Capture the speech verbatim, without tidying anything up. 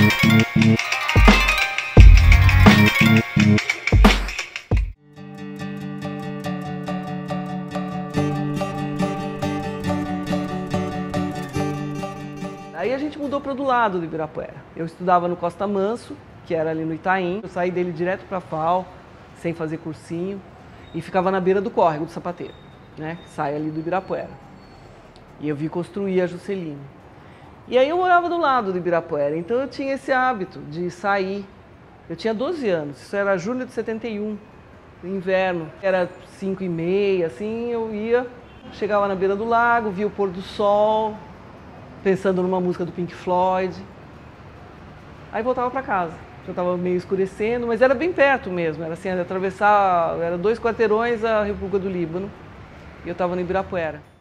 Aí a gente mudou para o do lado do Ibirapuera. Eu estudava no Costa Manso, que era ali no Itaim. Eu saí dele direto para a F A U, sem fazer cursinho, e ficava na beira do córrego do Sapateiro, né, que sai ali do Ibirapuera. E eu vi construir a Juscelino. E aí eu morava do lado do Ibirapuera, então eu tinha esse hábito de sair. Eu tinha doze anos, isso era julho de setenta e um, inverno. Era cinco e meia, assim, eu ia, chegava na beira do lago, via o pôr do sol, pensando numa música do Pink Floyd. Aí voltava para casa. Já estava meio escurecendo, mas era bem perto mesmo. Era assim, era atravessar, era dois quarteirões a República do Líbano. E eu estava no Ibirapuera.